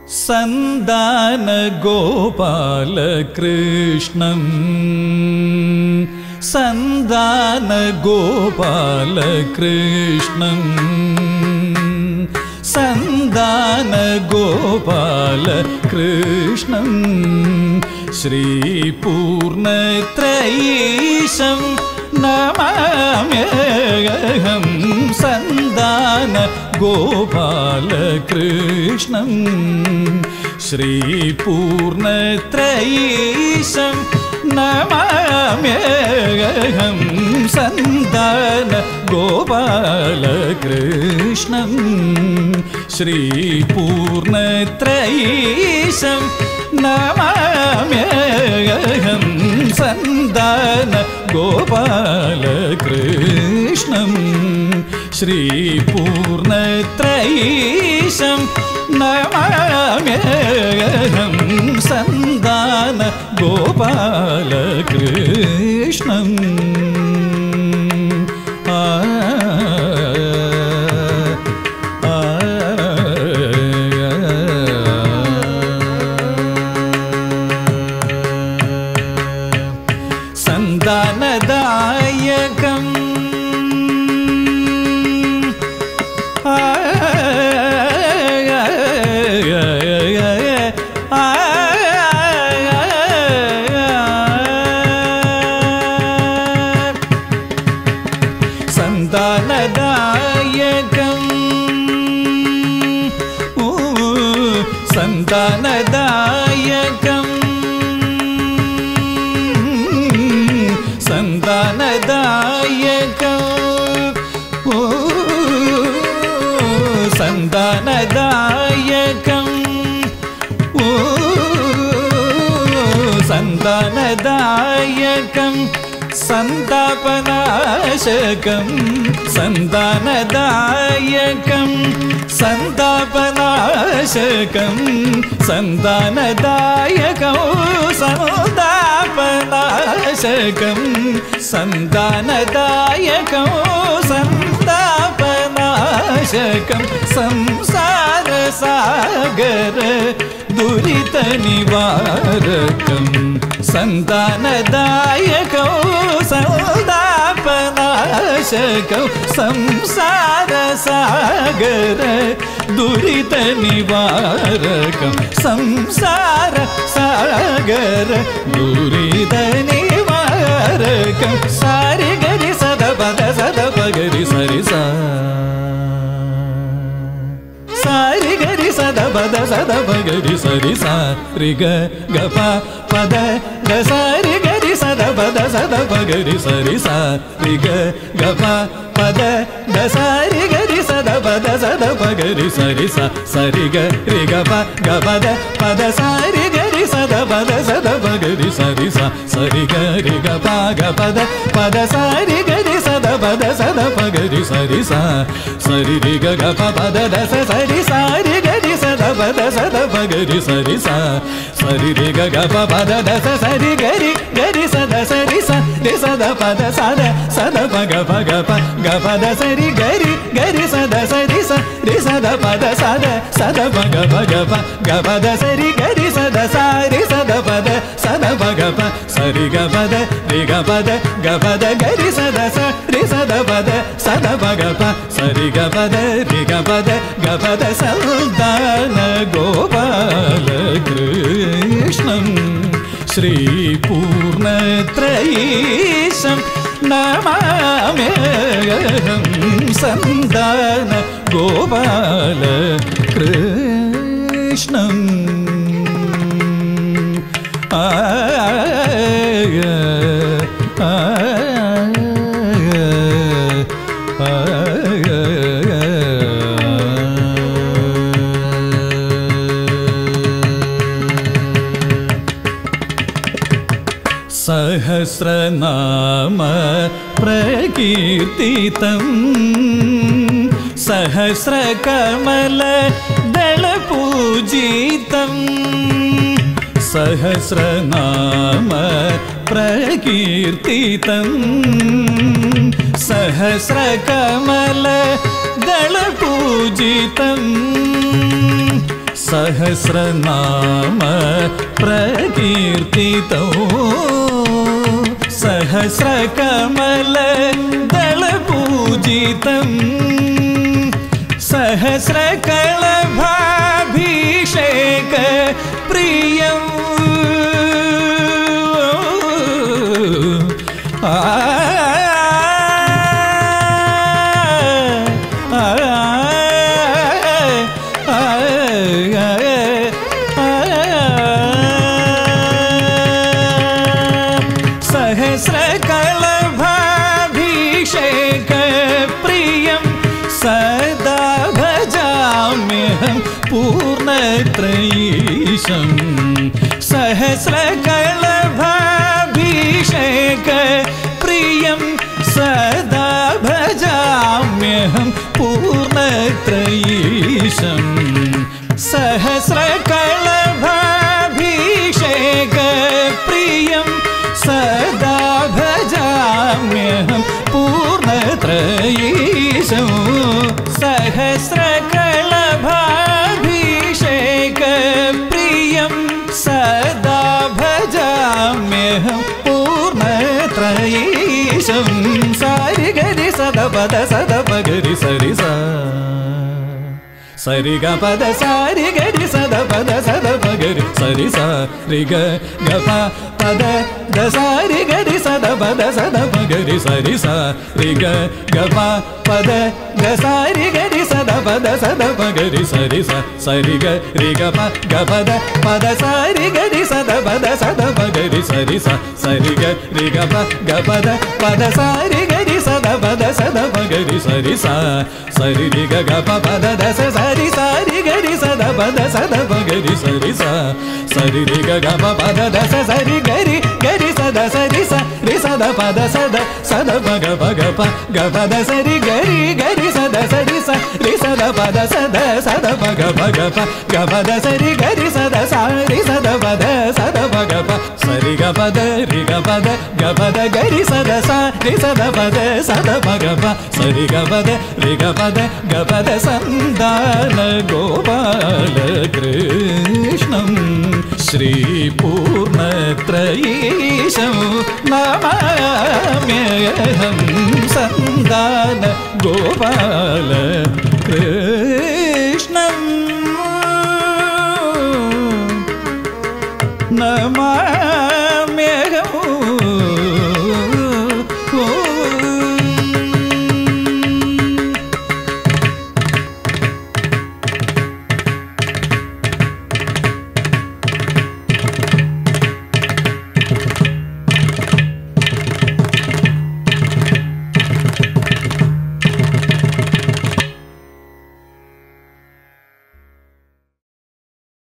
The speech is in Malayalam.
സന്താന ഗോപാലകൃഷ്ണം സന്താന ഗോപാലകൃഷ്ണം സന്താന ഗോപാലകൃഷ്ണം ശ്രീപൂർണത്രയീശം നമാമ്യഹം സന്താന ഗോപാലകൃഷ്ണം ശ്രീപൂർണത്രയീശം നമാമ്യഹം സന്താന ഗോപാലകൃഷ്ണം ശ്രീപൂർണത്രയീശം നമാമ്യഹം സന്താന ഗോപാലകൃഷ്ണം ശ്രീപൂർണത്രയീശം നമാമ്യഹം സന്താന ഗോപാലകൃഷ്ണം സന്താനദായകം സന്താനദായകം സന്താനദായകം സന്താനദായകം സന്താനദായകം സന്താനദായകം സന്താപനാശകം സന്താനദായകം സന്താപനാശകം സന്താനദായകം സന്താപനാശകം സന്താനദായകം സന്താപനാശകം സംസാരസാഗര ദുരിതനിവാരകം സന്താനദായകം സന്താപനാശകം സംസാരസാഗര ദുരിതനിവാരകം സംസാരസാഗര ദുരിതനിവാരകം സാരി ഗരി സദപദ സദപഗരി സരിസ സാരി ഗരി സദപദ സദപഗരി സരിസ രിഗ ഗപ പദ ദസാരി ഗരി സദപദ സദപഗരി സരിസ രിഗ ഗപ പദ ദസാരി ഗരി സദപദ സദപഗരി സരിസ സരിഗ രിഗ പ ഗപദ പദ സാരി ഗരി സദപദ സദപഗരി സരിസ സരിഗ രിഗ പ ഗപദ പദ സാരി ഗരി സദപദ സദപഗരി സരിസ സരി രിഗ ഗപ പദ ദസ സരി സാരി ഗരി സദപദ സദപഗരി സരിസ സരി രിഗ ഗപ പദ ദസ സരി ഗരി ഗരി സദ സരി സ രി സദ പദ സദ സദ പഗ പഗ പ ഗപദ സരി ഗരി ഗരി സദ സരി സ രി സദ പദ സദ സദ പഗ പഗ പ ഗപദ സരി ഗരി സദ സാരി സദ പദ സദ പഗ പ സരി ഗ പദ രി ഗ പദ ഗപദ ഗരി സദ സ രി സദ പദ സദ പഗ പ സരി ഗ പദ രി ഗ പദ ഗപദ സന്താന ഗോപാലകൃഷ്ണം ശ്രീപൂർണത്രയീശം നമാമ്യഹം സന്താന ഗോപാലകൃഷ്ണം സഹസ്രനാമ പ്രകീർത്തിതം സഹസ്രകമല ദളപൂജിതം സഹസ്രനാമ പ്രകീർത്തിതം सहस्रकमल दलपूजितं सहस्रनाम प्रकीर्तितो सहस्रकमलदलपूजितं सहस्रकलभाभिषेक प्रियं सहस्रकलभाभिषेक प्रियं सदा भजाम्यहं पूर्णत्रयीशं सहस्रकलभाभिषेक प्रियं सदा भजाम्यहं पूर्णत्रयीशं सहस्रकलभाभिषेक प्रियं सदा भजाम्यहं पूर्णत्रयीशं सहस्रकलभाभिषेक प्रियं सदा भजाम्यहं पूर्णत्रयीशं सारि गरि सद पद सद पगरि सरि सा सरि ग पद सारि गरि सद पद सद पगरि सरि सा रि ग प पद द सारि गरि सद पद सद पगरि सरि सा रि ग प पद द सारि गरि सद पद सद पगरि सरि सा सरि ग रि ग पद पद सारि गरि सद पद सद पगरि सरि सा सरि ग रि ग पद पद सारि गरि सद पद सद पगरि सरि सा सरि रि ग पद द सरि सारि गरि सद पद सद पगरि सरि सा सरि रि ग पद द सरि गरि गरि सद सरि सा रि सद पद सद सद पग पग प ग पद सरि गरि गरि सद सरि सा रि सद पद सद सद पग पग प ग पद सरि गरि सद सा रि सद पद सद पग प सरि ग पद रि ग पद ग पद गरि सद सा रि सद पद सद पग प सरि ग पद रि ग पद ग पद संदान गोपाल कृष्णं श्री पूर्णत्रयीशं नमाम्यहं संदान गोपाल कृष्णं